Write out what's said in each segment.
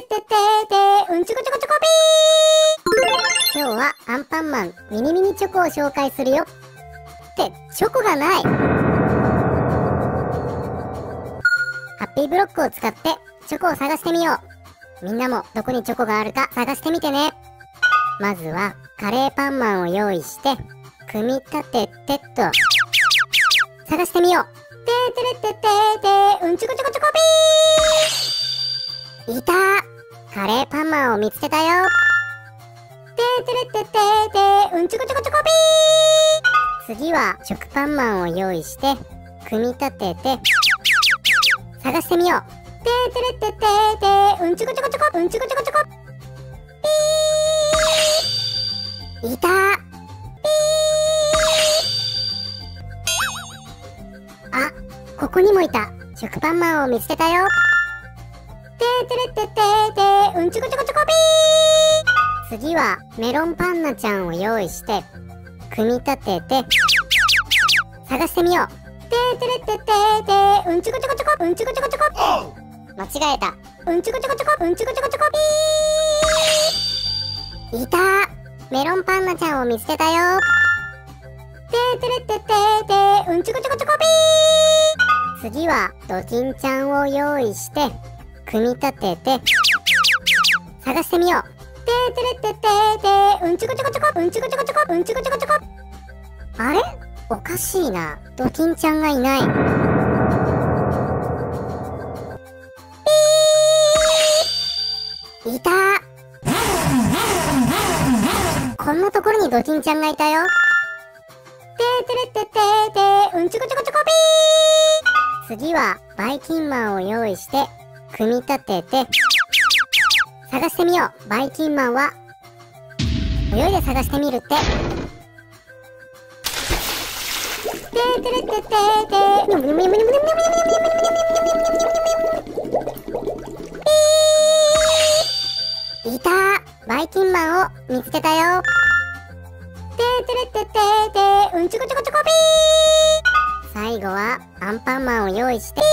てててうんちこちょこちょこぴー。今日はアンパンマンミニミニチョコを紹介するよ。ってチョコがない。ハッピーブロックを使ってチョコを探してみよう。みんなもどこにチョコがあるか探してみてね。まずはカレーパンマンを用意して組み立ててっと探してみよう。ててれてててうんちこちょこちょこぴー。いたー。カレーパンマンを見つけたよ。ててれてててうんちこちょこちょこぴー。次は食パンマンを用意して組み立てて探してみよう。ててれてててうんちこちょこちょこうんちこちょこちょこぴー。いたー。あ、ここにもいた。食パンマンを見つけたよ。ててれてててうんちこちょこちょこぴー。次はメロンパンナちゃんを用意して組み立てて探してみよう。ててれてててうんちこちょこちょこうんちこちょこちょこ。間違えた。うんちこちょこちょこうんちこちょこちょこぴー。いたー。メロンパンナちゃんを見つけたよ。ててれてててうんちこちょこちょこぴー。次はドキンちゃんを用意して組み立てて探してみよう。ててれてててうんちこちょこちょこうんちこちょこちょこうんちこちょこちょこ。あれ、おかしいな。ドキンちゃんがいない。ピー。いたー。こんなところにドキンちゃんがいたよ。ててれてててうんちこちょこちょこぴー。次はバイキンマンを用意して組み立てて探してみよう。バイキンマンは泳いで探してみるって。ててれてててにょむにょむにょむにょむにょむにょむにょむにょむにょむにょむにょむにょむにょむぴー。いたー。バイキンマンを見つけたよ。ててれてててうんちこちょこちょこぴー。最後はアンパンマンを用意して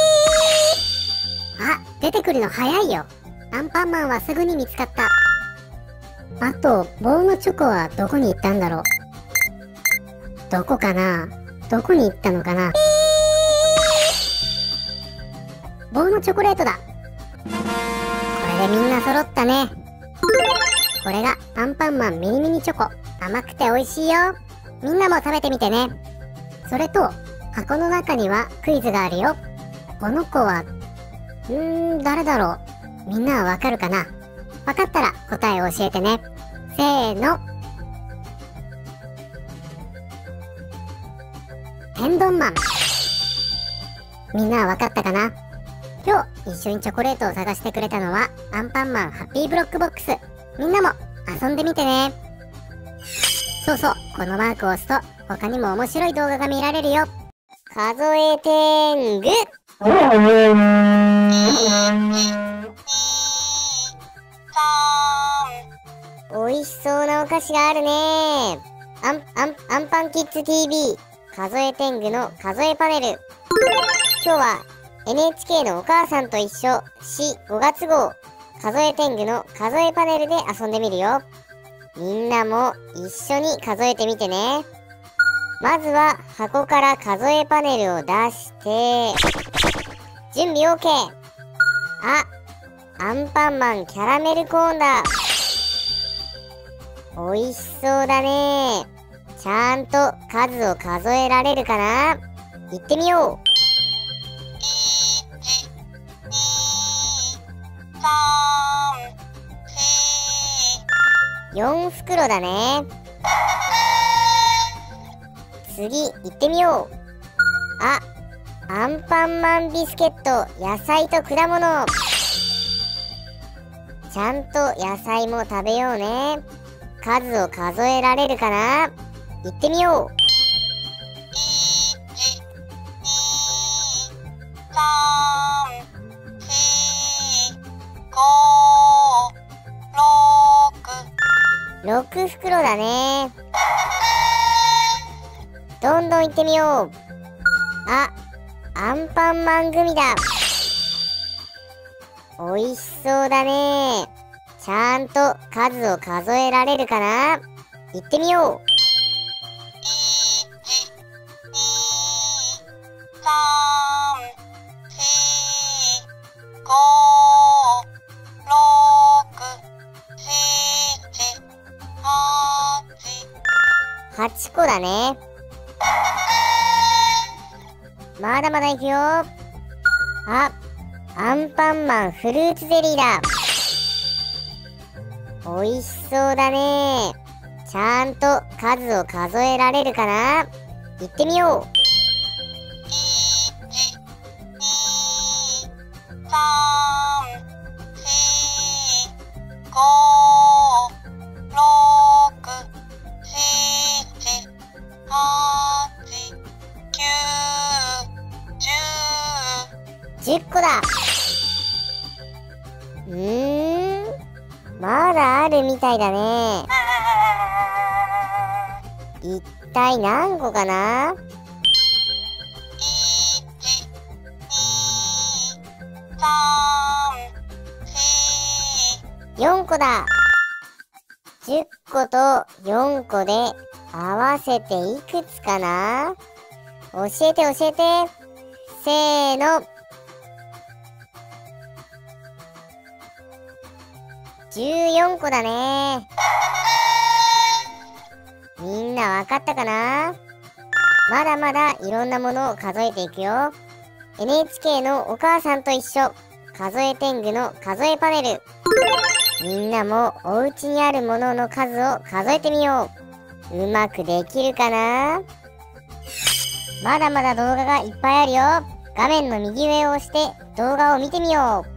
あ、出てくるの早いよ。アンパンマンはすぐに見つかった。あと棒のチョコはどこに行ったんだろう。どこかな。どこに行ったのかな。棒のチョコレートだ。これでみんな揃ったね。これがアンパンマンミニミニチョコ。甘くて美味しいよ。みんなも食べてみてね。それと箱の中にはクイズがあるよ。この子は誰だろう。みんなはわかるかな。わかったら答えを教えてね。せーの。天丼マン。みんなはわかったかな。今日一緒にチョコレートを探してくれたのはアンパンマンハッピーブロックボックス。みんなも遊んでみてね。そうそう、このマークを押すと他にも面白い動画が見られるよ。数え天狗。おいしそうなお菓子があるね。アンパンキッズ TV 数え天狗の数えパネル。今日は NHK のお母さんと一緒5月号数え天狗の数えパネルで遊んでみるよ。みんなも一緒に数えてみてね。まずは箱から数えパネルを出して準備 OK。 アンパンマンキャラメルコーンだ。おいしそうだね。ちゃんと数を数えられるかな。行ってみよう。4袋だね。次行ってみよう。アンパンマンビスケット、野菜と果物。ちゃんと野菜も食べようね。数を数えられるかな。行ってみよう。6袋だね。どんどん行ってみよう。アンパンマングミだ。 おいしそうだね。ちゃんと数を数えられるかな？行ってみよう。8個だね。まだまだいくよ。あ、アンパンマンフルーツゼリーだ。おいしそうだね。ちゃんと数を数えられるかな？行ってみよう。10個だ。まだあるみたいだね。一体何個かな？4個だ。10個と4個で合わせていくつかな？教えて教えて。せーの。14個だね。みんなわかったかな？まだまだいろんなものを数えていくよ。NHK のお母さんと一緒数え天狗の数えパネル。みんなもお家にあるものの数を数えてみよう。うまくできるかな？まだまだ動画がいっぱいあるよ。画面の右上を押して動画を見てみよう。